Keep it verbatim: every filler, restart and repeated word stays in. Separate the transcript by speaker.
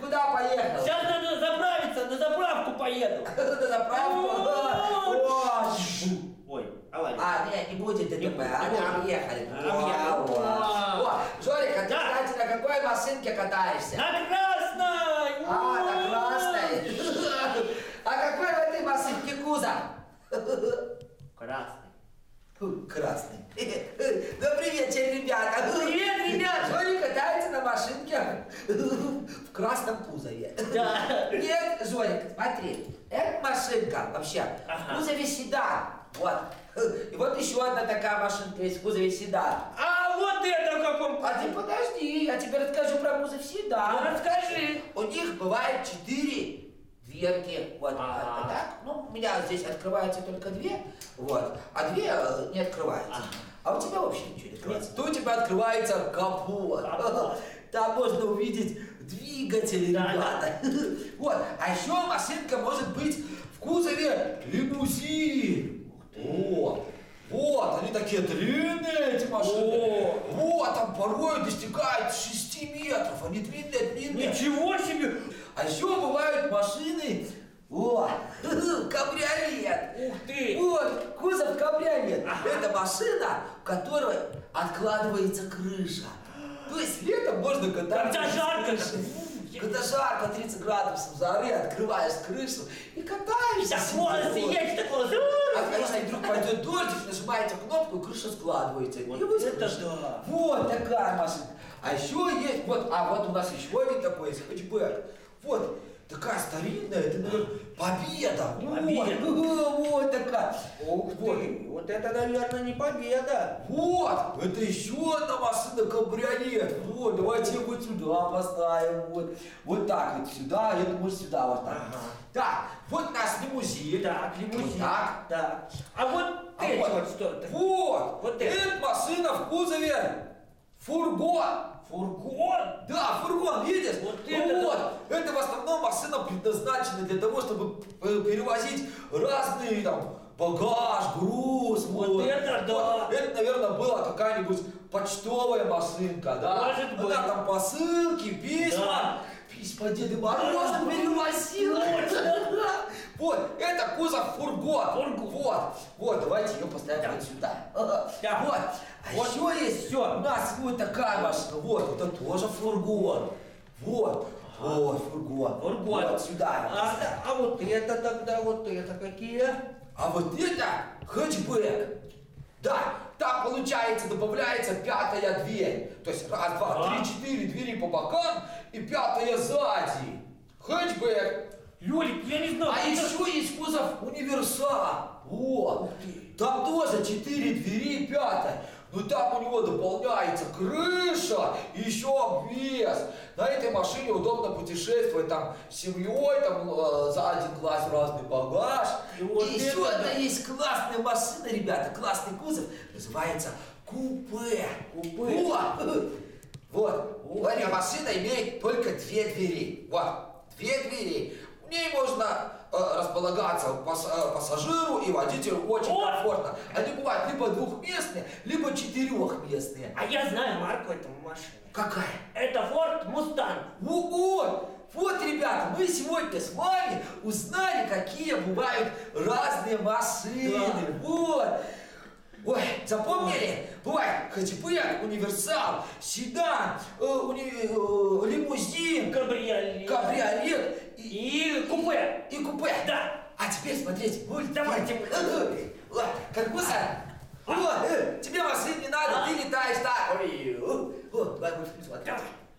Speaker 1: куда поехал?
Speaker 2: Сейчас надо заправиться, на заправку поеду.
Speaker 1: На заправку? О,
Speaker 2: Ой, авария.
Speaker 1: А, нет, не будет ДТП, а там ехали.
Speaker 2: Объехали.
Speaker 1: О, Жорик, а ты, кстати, на какой машинке катаешься?
Speaker 2: На красной!
Speaker 1: А, на красной. А какой в этой машинке кузов?
Speaker 2: Красный.
Speaker 1: Фу, красный. Добрый вечер, ребята.
Speaker 2: Привет, ребят.
Speaker 1: Жорик катается на машинке в красном кузове.
Speaker 2: Да.
Speaker 1: Нет, Жорик, смотри, эта машинка вообще
Speaker 2: Ага.
Speaker 1: в кузове седан. Вот. И вот еще одна такая машинка есть в кузове седан.
Speaker 2: А вот это в каком?
Speaker 1: А ты подожди, я тебе расскажу про кузов седан.
Speaker 2: Ну, расскажи.
Speaker 1: У них бывает четыре дверки. Вот.
Speaker 2: Ага.
Speaker 1: А так, ну, у меня здесь открывается только две, вот, а две э, не открываются.
Speaker 2: Ага.
Speaker 1: А у тебя вообще ничего не открывается. То у тебя открывается капот.
Speaker 2: Капот.
Speaker 1: Там можно увидеть двигатель,
Speaker 2: Да,
Speaker 1: ребята. Вот. А еще машинка может быть в кузове лимузин.
Speaker 2: Ух ты.
Speaker 1: О, вот, они такие длинные, эти машины.
Speaker 2: О.
Speaker 1: Вот, там порой достигают шести метров. Они длинные, длинные.
Speaker 2: Ничего себе!
Speaker 1: А еще бывают машины, о, кабриолет.
Speaker 2: Ух ты!
Speaker 1: Вот, кузов кабриолет.
Speaker 2: Ага.
Speaker 1: Это машина, в которой откладывается крыша. То есть летом можно кататься.
Speaker 2: Когда
Speaker 1: без
Speaker 2: жарко,
Speaker 1: крыши.
Speaker 2: так,
Speaker 1: Когда жарко, тридцать градусов жары, открываешь крышу и катаешься.
Speaker 2: Так
Speaker 1: себе.
Speaker 2: волосы
Speaker 1: Вот.
Speaker 2: есть, так волосы.
Speaker 1: А если вдруг пойдет дождик, нажимаете кнопку, и крыша складывается.
Speaker 2: Вот
Speaker 1: И вы
Speaker 2: это
Speaker 1: крыша.
Speaker 2: да.
Speaker 1: Вот такая машина. А еще есть, вот, а вот у нас еще один такой есть, хэтчбэк. Вот, такая старинная, это, наверное, Победа.
Speaker 2: Победа.
Speaker 1: Вот, вот такая.
Speaker 2: Ух ты, вот это, наверное, не победа.
Speaker 1: Вот, это еще одна машина кабриолет. Вот, давайте ее вот сюда поставим. Вот, вот так вот сюда, это может сюда вот так.
Speaker 2: Ага.
Speaker 1: Так, вот у нас лимузин.
Speaker 2: Так, лимузин.
Speaker 1: Вот так.
Speaker 2: Да. А вот
Speaker 1: А
Speaker 2: эти
Speaker 1: вот,
Speaker 2: вот что-то.
Speaker 1: Вот,
Speaker 2: Вот
Speaker 1: это.
Speaker 2: это.
Speaker 1: машина в кузове фургон.
Speaker 2: Фургон?
Speaker 1: Да, фургон, видишь?
Speaker 2: Вот
Speaker 1: Ну
Speaker 2: это
Speaker 1: вот,
Speaker 2: да.
Speaker 1: это в основном машина предназначена для того, чтобы э, перевозить разные там багаж, груз.
Speaker 2: Вот это да.
Speaker 1: Вот. Это, наверное, была какая-нибудь почтовая машинка, да?
Speaker 2: Может быть.
Speaker 1: Она там посылки, письма.
Speaker 2: Да.
Speaker 1: Письма Деда Мороза перевозила. Вот, это кузов фургон.
Speaker 2: Фургон.
Speaker 1: Вот, вот, давайте ее поставим вот сюда.
Speaker 2: Да.
Speaker 1: Вот. А
Speaker 2: Вот.
Speaker 1: еще есть
Speaker 2: Всё.
Speaker 1: у нас вот такая машина. Вот, это тоже фургон. Вот. Вот, фургон.
Speaker 2: Фургон.
Speaker 1: Вот сюда.
Speaker 2: А, а вот это тогда, вот это какие?
Speaker 1: А вот это хэтчбэк. Да, там получается добавляется пятая дверь. То есть раз, два,
Speaker 2: Ага.
Speaker 1: три, четыре двери по бокам и пятая сзади. Хэтчбэк.
Speaker 2: Лёлик, я не знаю.
Speaker 1: А
Speaker 2: это-
Speaker 1: еще есть кузов универсал. Вот. Там тоже четыре двери и пятая. Но там у него дополняется крыша и еще обвес. На этой машине удобно путешествовать там с семьей, там э, за один класс разный багаж.
Speaker 2: И вот
Speaker 1: и еще
Speaker 2: это
Speaker 1: одна
Speaker 2: да.
Speaker 1: есть классная машина, ребята, классный кузов, называется купе.
Speaker 2: Купе.
Speaker 1: Вот. Вот.
Speaker 2: Ух
Speaker 1: Эта
Speaker 2: ты.
Speaker 1: машина имеет только две двери. Вот. Две двери. В ней можно э, располагаться пас, э, пассажиру и водителю очень
Speaker 2: О!
Speaker 1: комфортно. Они бывают либо двухместные, либо четырехместные.
Speaker 2: А я знаю марку этой машины.
Speaker 1: Какая?
Speaker 2: Это Ford Mustang.
Speaker 1: Вот, вот, ребята, мы сегодня с вами узнали, какие бывают разные машины.
Speaker 2: Да.
Speaker 1: Вот. Ой, запомнили? Бывает хэтчбэк, универсал, седан, э, уни- э, лимузин,
Speaker 2: Кабриолет.
Speaker 1: кабриолет и,
Speaker 2: И купе.
Speaker 1: и купе.
Speaker 2: Да.
Speaker 1: А теперь смотрите, мультик.
Speaker 2: Давайте мультик.
Speaker 1: Вот, как будто, вот, э, тебе машин не надо,
Speaker 2: А.
Speaker 1: ты летаешь так. Ой, о, о, давай мультик смотри.
Speaker 2: Давай.